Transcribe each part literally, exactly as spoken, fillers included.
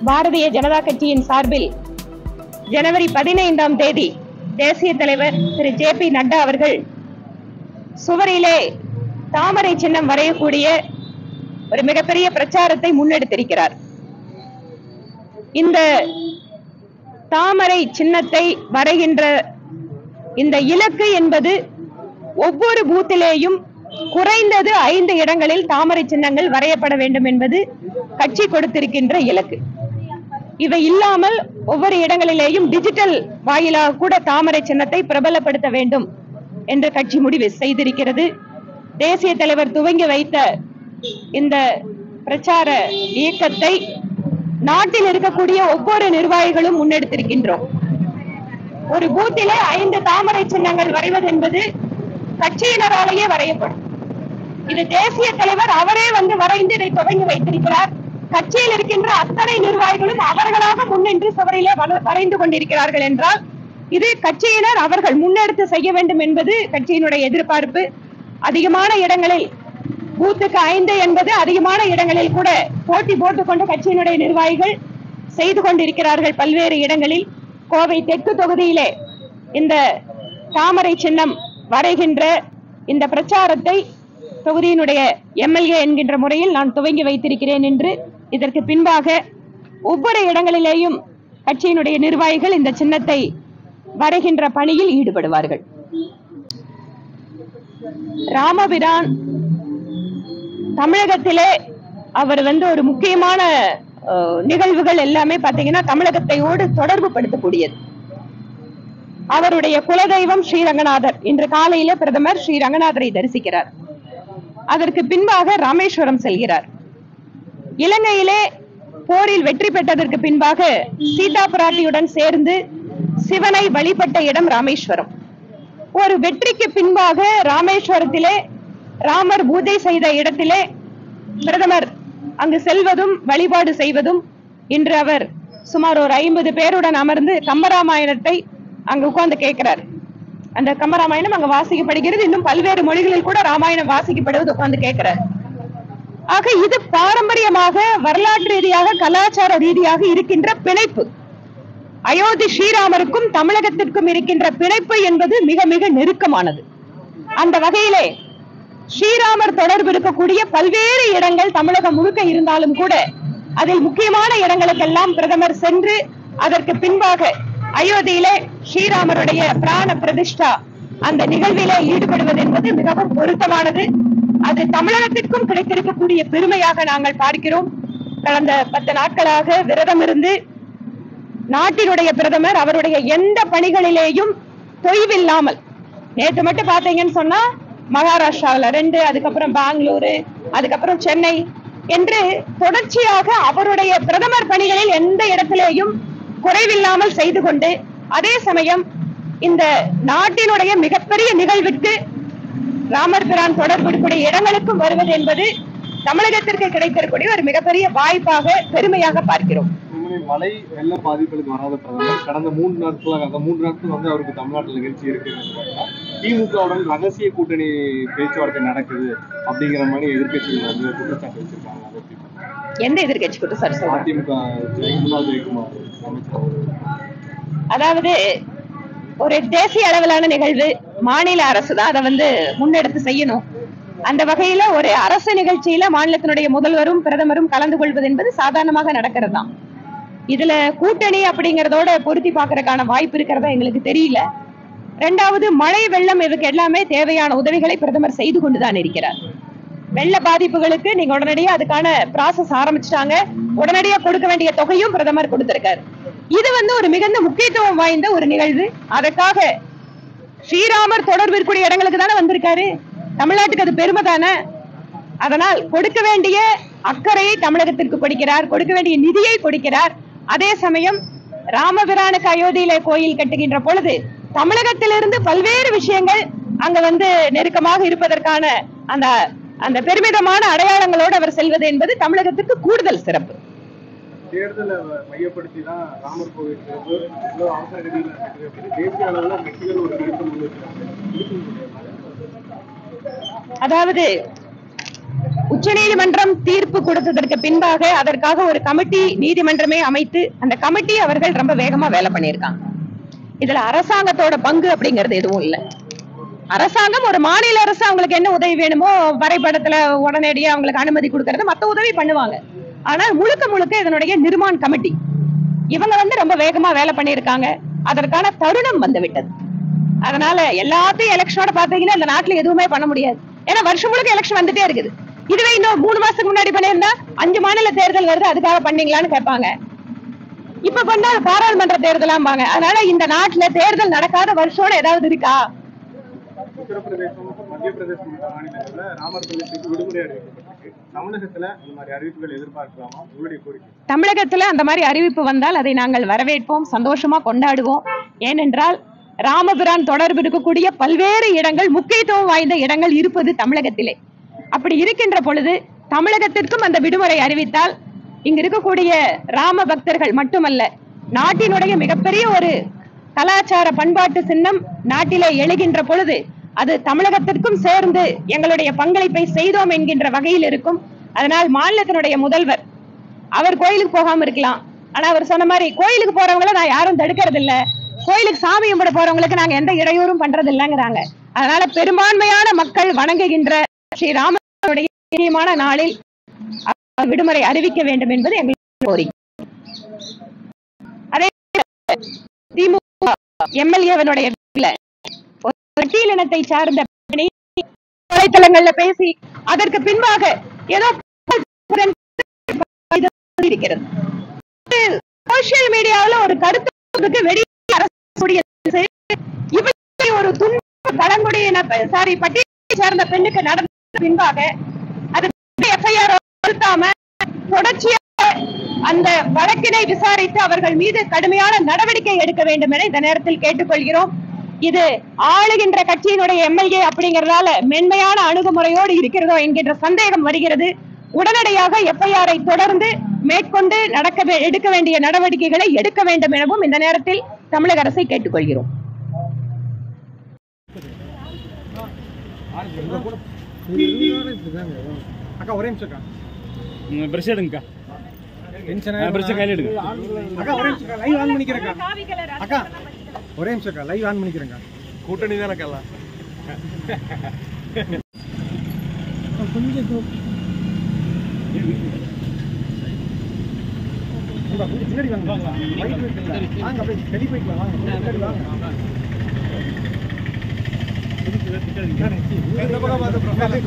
பாரதிய ஜனதா கட்சியின் சார்பில் ஜனவரி பதினைந்தாம் தேதி தேசிய தலைவர் திரு ஜே பி நட்டா அவர்கள் சுவரிலே தாமரை சின்னம் வரையக்கூடிய ஒரு மிகப்பெரிய பிரச்சாரத்தை முன்னெடுத்திருக்கிறார். இந்த தாமரை சின்னத்தை வரைகின்ற இந்த இலக்கு என்பது ஒவ்வொரு பூத்திலேயும் குறைந்தது ஐந்து இடங்களில் தாமரை சின்னங்கள் வரையப்பட வேண்டும் என்பது கட்சி கொடுத்திருக்கின்ற இலக்கு. இவை இல்லாமல் ஒவ்வொரு இடங்களிலேயும் டிஜிட்டல் வாயிலாக கூட தாமரை சின்னத்தை பிரபலப்படுத்த வேண்டும் என்று கட்சி முடிவு செய்திருக்கிறது. தேசிய தலைவர் துவங்கி வைத்த இந்த பிரச்சார இயக்கத்தை நாட்டில் இருக்கக்கூடிய ஒவ்வொரு நிர்வாகிகளும் முன்னெடுத்திருக்கின்றோம். ஒரு பூத்திலே ஐந்து தாமரை சின்னங்கள் வரைவது என்பது கட்சியினராலேயே வரையப்படும். இது தேசிய தலைவர் அவரே வந்து வரைந்து இதை துவங்கி வைத்திருக்கிறார். கட்சியில் இருக்கின்ற அத்தனை நிர்வாகிகளும் அவர்களாக முன்னின்று சுவரிலே வரைந்து கொண்டிருக்கிறார்கள் என்றால் இது கட்சியினர் அவர்கள் முன்னெடுத்து செய்ய வேண்டும் என்பது கட்சியினுடைய எதிர்பார்ப்பு. அதிகமான இடங்களில் பூத்துக்கு ஐந்து என்பது அதிகமான இடங்களில் கூட போட்டி போட்டுக்கொண்டு கட்சியினுடைய நிர்வாகிகள் செய்து கொண்டிருக்கிறார்கள். பல்வேறு இடங்களில் கோவை தெற்கு தொகுதியிலே இந்த தாமரை சின்னம் வரைகின்ற இந்த பிரச்சாரத்தை தொகுதியினுடைய எம்எல்ஏ என்கின்ற முறையில் நான் துவங்கி வைத்திருக்கிறேன் என்று இதற்கு பின்பாக ஒவ்வொரு இடங்களிலேயும் கட்சியினுடைய நிர்வாகிகள் இந்த சின்னத்தை வரைகின்ற பணியில் ஈடுபடுவார்கள். ராமபிரான் தமிழகத்திலே அவர் வந்து ஒரு முக்கியமான நிகழ்வுகள் எல்லாமே பாத்தீங்கன்னா தமிழகத்தையோடு தொடர்பு படுத்தக்கூடியது. அவருடைய குலதெய்வம் ஸ்ரீரங்கநாதர். இன்று காலையில பிரதமர் ஸ்ரீரங்கநாதரை தரிசிக்கிறார். அதற்கு பின்பாக ராமேஸ்வரம் செல்கிறார். இலங்கையிலே போரில் வெற்றி பெற்றதற்கு பின்பாக சீதா பிராட்டியுடன் சேர்ந்து சிவனை வழிபட்ட இடம் ராமேஸ்வரம். ஒரு வெற்றிக்கு பின்பாக ராமேஸ்வரத்திலே ராமர் பூஜை செய்த இடத்திலே பிரதமர் அங்கு செல்வதும் வழிபாடு செய்வதும் இன்று அவர் சுமார் ஒரு ஐம்பது பேருடன் அமர்ந்து கம்பராமாயணத்தை அங்கு உட்கார்ந்து கேட்கிறார். அந்த கம்பராமாயணம் அங்கு வாசிக்கப்படுகிறது. இன்னும் பல்வேறு மொழிகளில் கூட ராமாயணம் வாசிக்கப்படுவது உட்கார்ந்து கேட்கிறார். ஆக இது பாரம்பரியமாக வரலாற்று ரீதியாக கலாச்சார ரீதியாக இருக்கின்ற பிணைப்பு. அயோத்தி ஸ்ரீராமருக்கும் தமிழகத்திற்கும் இருக்கின்ற பிணைப்பு என்பது மிக மிக நெருக்கமானது. அந்த வகையிலே ஸ்ரீராமர் தொடர்பு இருக்கக்கூடிய பல்வேறு இடங்கள் தமிழகம் முழுக்க இருந்தாலும் கூட அதில் முக்கியமான இடங்களுக்கெல்லாம் பிரதமர் சென்று அதற்கு பின்பாக அயோத்தியிலே ஸ்ரீராமருடைய பிராண பிரதிஷ்டா அந்த நிகழ்விலே ஈடுபடுவது என்பது மிகவும் பொருத்தமானது. அது தமிழகத்திற்கும் கிடைத்திருக்கக்கூடிய பெருமையாக நாங்கள் பார்க்கிறோம். கடந்த பத்து நாட்களாக விரதம் இருந்து நாட்டினுடைய பிரதமர் அவருடைய எந்த பணிகளிலேயும் தொய்வில்லாமல், நேற்று மட்டும் பாத்தீங்கன்னு சொன்னா மகாராஷ்டிராவில ரெண்டு, அதுக்கப்புறம் பெங்களூரு, அதுக்கப்புறம் சென்னை என்று தொடர்ச்சியாக அவருடைய பிரதமர் பணிகளில் எந்த இடத்திலேயும் குறைவில்லாமல் செய்து கொண்டு, அதே சமயம் இந்த நாட்டினுடைய மிகப்பெரிய நிகழ்விற்கு ராமர் பிரான் தொடர்புடைய இடங்களுக்கும் வருவது என்பது தமிழகத்திற்கு கிடைத்திருக்கூடிய ஒரு மிகப்பெரிய வாய்ப்பாக பெருமையாக பார்க்கிறோம். மழை வெள்ள பாதிப்புகளுக்கு வராத பிரதமர் கடந்த மூன்று நாட்களாக அந்த மூன்று நாட்கள் வந்து அவருக்கு தமிழ்நாட்டில் நிகழ்ச்சி இருக்கு. திமுகவுடன் ரகசிய கூட்டணி பேச்சுவார்த்தை நடக்குது அப்படிங்கிற மாதிரி எதிர்கட்சிகள் வந்து குற்றச்சாட்டு வச்சிருக்காங்க. எந்த எதிர்கட்சி குற்றச்சாட்டு? அதிமுக முன்னாள் ஜெயக்குமார் அமைச்சர். அதாவது ஒரு தேசிய அளவிலான நிகழ்வு, மாநில அரசு தான் அதை வந்து முன்னெடுத்து செய்யணும். அந்த வகையில ஒரு அரசு நிகழ்ச்சியில மாநிலத்தினுடைய முதல்வரும் பிரதமரும் கலந்து கொள்வது என்பது சாதாரணமாக நடக்கிறது தான். இதுல கூட்டணி அப்படிங்கறதோட பொருத்தி பாக்குறதுக்கான வாய்ப்பு இருக்கிறதா எங்களுக்கு தெரியல. ரெண்டாவது, மழை வெள்ளம் இதுக்கு எல்லாமே தேவையான உதவிகளை பிரதமர் செய்து கொண்டுதான் இருக்கிறார். வெள்ள பாதிப்புகளுக்கு நீங்க உடனடியா அதுக்கான ப்ராசஸ் ஆரம்பிச்சுட்டாங்க. உடனடியா கொடுக்க வேண்டிய தொகையும் பிரதமர் கொடுத்திருக்காரு. இது வந்து ஒரு மிகுந்த முக்கியத்துவம் வாய்ந்த ஒரு நிகழ்வு. அதற்காக ஸ்ரீராமர் தொடர்பு இருக்கக்கூடிய இடங்களுக்கு தானே வந்திருக்காரு. தமிழ்நாட்டுக்கு அது பெருமை தானே. அதனால் கொடுக்க வேண்டிய அக்கறையை தமிழகத்திற்கு கொடுக்கிறார், கொடுக்க வேண்டிய நிதியை கொடுக்கிறார். அதே சமயம் ராமபிரானுக்கு அயோத்தியிலே கோயில் கட்டுகின்ற பொழுது தமிழகத்திலிருந்து பல்வேறு விஷயங்கள் அங்க வந்து நெருக்கமாக இருப்பதற்கான அந்த அந்த பெருமிதமான அடையாளங்களோடு அவர் செல்வது என்பது தமிழகத்திற்கு கூடுதல் சிறப்பு. தேர்தலை மையப்படுத்தி தான் ராமர் கோவில் தேசிய அளவில் கட்சிகள் ஒரு கருத்து. அதாவது உச்சநீதிமன்றம் தீர்ப்பு கொடுத்ததற்கு பின்பாக அதற்காக ஒரு கமிட்டி நீதிமன்றமே அமைத்து அந்த கமிட்டி அவர்கள் ரொம்ப வேகமா வேலை பண்ணியிருக்காங்க. இதுல அரசாங்கத்தோட பங்கு அப்படிங்கிறது எதுவும் இல்லை. அரசாங்கம் ஒரு மாநில அரசு அவங்களுக்கு என்ன உதவி வேணுமோ வரைபடத்துல உடனடியா அவங்களுக்கு அனுமதி கொடுக்கறது மத்த உதவி பண்ணுவாங்க. ஆனால் முழுக்க முழுக்க இதனுடைய நிர்மாண் கமிட்டி இவங்க வந்து ரொம்ப வேகமா வேலை பண்ணியிருக்காங்க. அதற்கான தருணம் வந்து விட்டது. அதனால எல்லாத்தையும் எலெக்ஷனோட பாத்தீங்கன்னா இந்த நாட்டுல எதுவுமே பண்ண முடியாது. ஏன்னா வருஷம் முழுக்க எலெக்ஷன் வந்துட்டே இருக்குது. இதுவே இன்னும் மூணு மாசத்துக்கு முன்னாடி பண்ணியிருந்தா அஞ்சு மாநில தேர்தல் வருது அதுக்காக பண்ணீங்களான்னு கேட்பாங்க. இப்ப பண்ணா பாராளுமன்ற தேர்தலாம்பாங்க. அதனால இந்த நாட்டுல தேர்தல் நடக்காத வருஷம் ஏதாவது இருக்கா? உத்தரப்பிரதேசம், மத்திய பிரதேசம் உள்ளிட்ட மாநிலங்கள்ல ராமர் பள்ளிக்கு விடுமுறை அறிவிக்கப்பட்டிருக்கு. தமிழகத்துல இந்த மாதிரி அறிவிப்புகள் எதிர்பார்க்கலாமா? உங்களுடைய கோரிக்கை. தமிழகத்துல அந்த மாதிரி அறிவிப்பு வந்தால் அதை நாங்கள் வரவேற்போம், சந்தோஷமா கொண்டாடுவோம். ஏனென்றால் ராமபிரான் தொடர்பு இருக்கக்கூடிய பல்வேறு இடங்கள், முக்கியத்துவம் வாய்ந்த இடங்கள் இருப்பது தமிழகத்திலே. அப்படி இருக்கின்ற பொழுது தமிழகத்திற்கும் அந்த விடுமுறை அறிவித்தால் இங்க இருக்கக்கூடிய ராம பக்தர்கள் மட்டுமல்ல, நாட்டினுடைய மிகப்பெரிய ஒரு கலாச்சார பண்பாட்டு சின்னம் நாட்டிலே எழுகின்ற பொழுது அது தமிழகத்திற்கும் சேர்ந்து எங்களுடைய பங்களிப்பை செய்தோம் என்கின்ற வகையில் இருக்கும். அதனால் மாநிலத்தினுடைய முதல்வர் அவர் கோயிலுக்கு போகாம இருக்கலாம். ஆனா அவர் சொன்ன மாதிரி கோயிலுக்கு போறவங்களை நான் யாரும் தடுக்கிறது இல்ல, கோயிலுக்கு சாமி கும்பிட போறவங்களுக்கு நாங்க எந்த இடையூறும் பண்றது இல்லைங்கிறாங்க. அதனால பெரும்பான்மையான மக்கள் வணங்குகின்ற ஸ்ரீ ராமனுடைய முக்கியமான நாளில் விடுமுறை அறிவிக்க வேண்டும் என்பது எங்களுக்கு கோரிக்கை. அதே திமுக எம்எல்ஏவனுடைய பட்டியலினத்தை சார்ந்த வலைத்தளங்கள்ல பேசி அதற்கு பின்பாக ஏதோ இருக்கிறது. சோசியல் மீடியாவில் ஒரு கருத்து வெளியே ஒரு துன்ப பழங்குடியின சாரி பட்டியலை சார்ந்த பெண்ணுக்கு நடந்த பின்பாக அது எஃப்ஐஆர் நிறுத்தாம தொடர்ச்சியாக அந்த வழக்கினை விசாரித்து அவர்கள் மீது கடுமையான நடவடிக்கை எடுக்க வேண்டும் என இந்த நேரத்தில் கேட்டுக்கொள்கிறோம். இது ஆளுகின்ற கட்சியினுடைய எம்எல்ஏ அப்படிங்கறதால மென்மையான அணுகுமுறையோடு இருக்கிறதோ என்கின்ற சந்தேகம் வருகிறது. உடனடியாக எஃப்ஐஆரை தொடர்ந்து மேற்கொண்டு நடக்க எடுக்க வேண்டிய நடவடிக்கைகளை எடுக்க வேண்டும் எனவும் இந்த நேரத்தில் தமிழக அரசை கேட்டுக்கொள்கிறோம். அக்கா ஒரே நிமிஷம் அக்கா. பிரஷ் எடுங்கக்கா. பிரஷ் கையில எடுங்க. அக்கா ஒரே நிமிஷம் லைவ் ஆன் பண்ணிக்கிறேன் அக்கா. ஒரே நிமிஷம் அக்கா லைவ் ஆன் பண்ணிக்கிறேன். கூட்டணி தானே அக்கா. கொஞ்சம் பின்னாடி வாங்க. வாங்க அப்படியே வெளியே போய்க்கலாம். வாங்க பின்னாடி வாங்க. இந்த பக்கம் பார்த்து பின்னாடி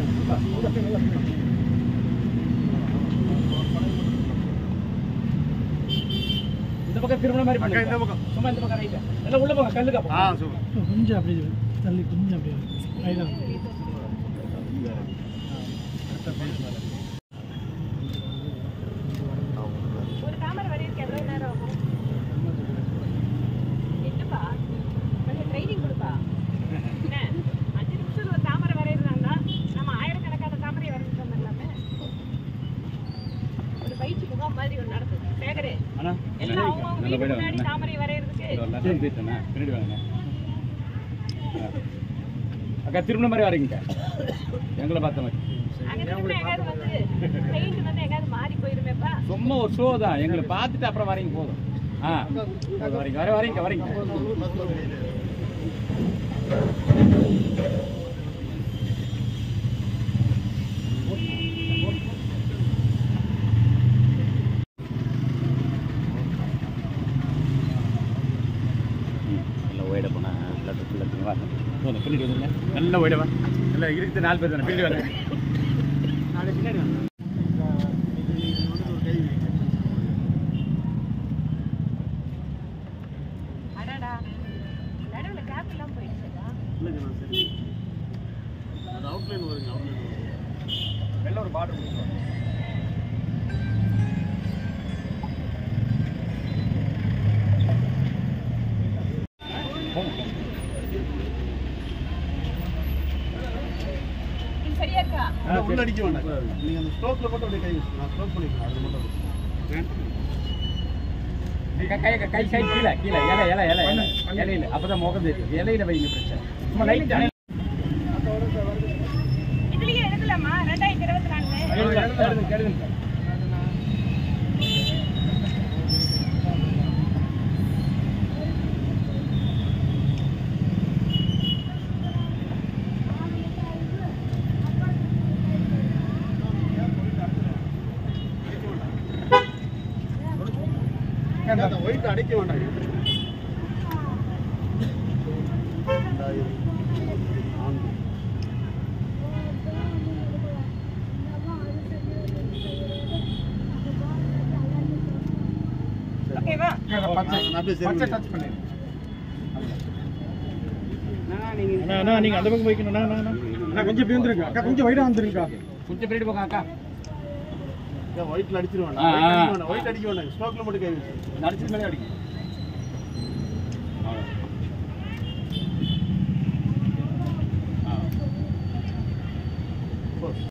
இந்த பக்கம் திரும்ப மாதிரி பண்ணுங்க. இந்த பக்கம் சும்மா இந்த பக்கம் ரைட். எல்லாம் உள்ள போங்க கல்லுக்கு அப்ப. ஆ சூப்பர். கொஞ்சம் அப்படியே தள்ளி கொஞ்சம் அப்படியே ரைட்டா. ஒரு தாமரை வரையறதுக்கு எவ்வளவு நேரம் ஆகும்? என்னப்பா கொஞ்சம் ட்ரைனிங் கொடுப்பா. என்ன அஞ்சு நிமிஷம் ஒரு தாமரை வரையறாங்க. நம்ம ஆயிரக்கணக்கான தாமரை வரைஞ்சிட்டு வந்துடலாமே. ஒரு பயிற்சி முகாம் மாதிரி ஒன்று நடத்துது. சேகரே அண்ணா எல்லாம் அவங்க வீட்டுக்கு முன்னாடி தாமரை வரையறதுக்கு எல்லாத்தையும் பேசுறேன். பின்னாடி வாங்க. அக்கா திரும்ப மாதிரி வரீங்க. எங்களை பார்த்த மாதிரி. சும்மா ஒரு ஷோ தான். எங்களை பார்த்துட்டு அப்புறம் வரீங்க போதும். ஆ வரீங்க வர வரீங்க வரீங்க. நல்லா ஓயிட போனா போதும். பின்னாடி வந்துங்க. நல்லா ஓயிடவா. நல்லா இருக்குது நாலு பேர் தானே. பின்னாடி வாங்க. நாளை பின்னாடி வாங்க. அடடா நடுவுல கேப் எல்லாம் போயிடுச்சா? இல்லைங்க நான் சரி. அது அவுட்லைன் வருங்க. அவுட்லைன் வெள்ள ஒரு பார்டர் கொடுத்துருவாங்க. உள்ள அடிக்க வேண்டாம். நீங்க அந்த ஸ்ட்ரோக்ல மட்டும் அப்படியே கை வச்சு நான் ஸ்ட்ரோக் பண்ணிக்கலாம். அது மட்டும் கை கை கை கீழே கீழே இலை இலை இலை இலை இலையில அப்பதான் முகம் தெரியும். இலையில வைங்க பிரச்சனை. சும்மா லைட் இதுலயே எடுக்கலாமா? ரெண்டாயிரத்தி இருபத்தி நாலு ஒயிட் அடைக்க வேண்டாம். ஓகேவா? பச்சை டச் பண்ணி. நீங்க அந்த பக்கம் போய்க்கணும். கொஞ்சம் இப்படி வந்துருங்க அக்கா, கொஞ்சம் வைடா வந்துருங்க கொஞ்சம் பின்னாடி போங்க அக்கா. ஒயிட்ல அடிச்சிருவாங்க. ஒயிட் அடிக்க வேண்டாம், ஸ்டோக்ல மட்டும் கை வச்சு அடிச்சு மேலே அடிக்கும்.